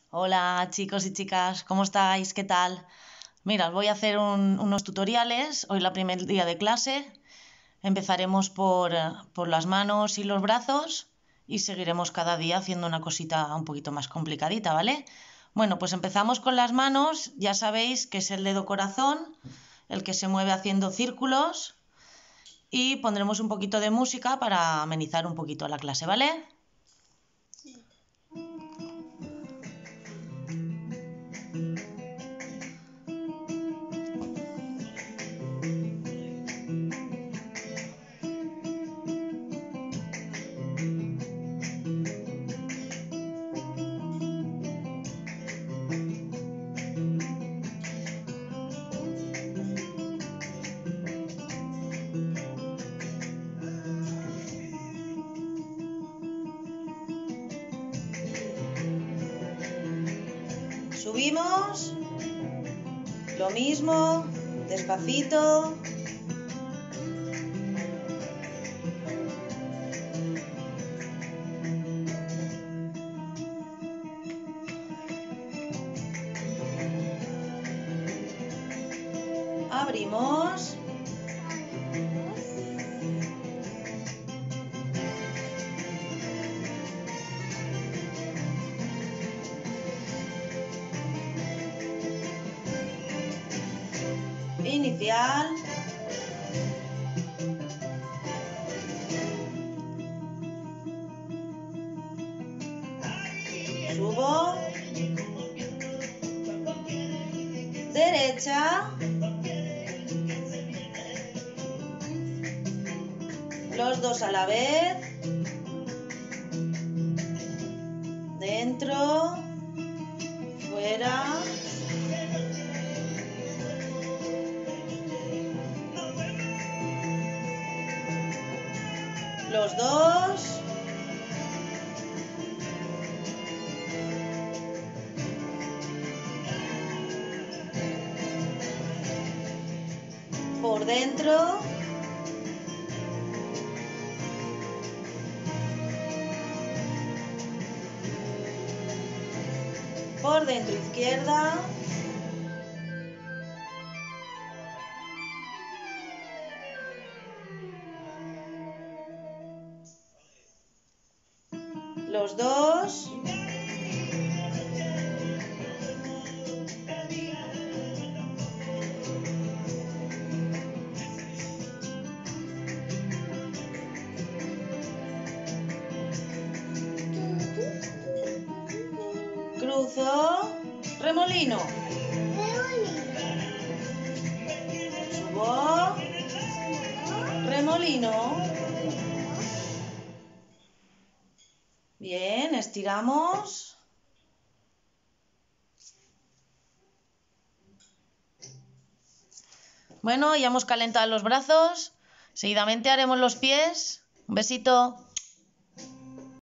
Hola chicos y chicas, ¿cómo estáis? ¿Qué tal? Mira, os voy a hacer unos tutoriales. Hoy es el primer día de clase. Empezaremos por las manos y los brazos y seguiremos cada día haciendo una cosita un poquito más complicadita, ¿vale? Bueno, pues empezamos con las manos. Ya sabéis que es el dedo corazón, el que se mueve haciendo círculos, y pondremos un poquito de música para amenizar un poquito la clase, ¿vale? Subimos, lo mismo, despacito. Abrimos. Inicial. Subo. Derecha. Los dos a la vez. Dentro. Fuera. Los dos. Por dentro. Por dentro izquierda. Los dos. Cruzo. Remolino. Subo. Remolino. Bien, estiramos. Bueno, ya hemos calentado los brazos. Seguidamente haremos los pies. Un besito.